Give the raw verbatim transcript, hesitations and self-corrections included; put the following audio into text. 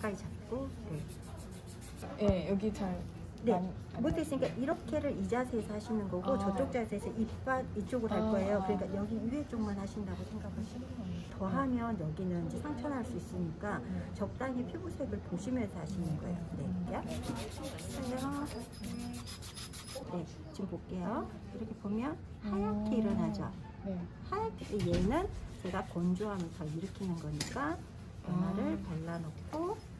가까이 잡고. 네. 네, 여기 잘. 네, 못했으니까 이렇게를 이 자세에서 하시는 거고, 아. 저쪽 자세에서 이빨 이쪽으로 할 아, 거예요. 아. 그러니까 여기 위에 쪽만 하신다고 생각하시면 더 하면 여기는 이제 상처 날 수 있으니까 음. 적당히 피부색을 보시면서 하시는 거예요. 네, 야. 했어요. 네, 지금 볼게요. 이렇게 보면 하얗게 일어나죠. 네. 하얗게, 얘는 제가 건조함을 더 일으키는 거니까 연화를 아. 발라놓고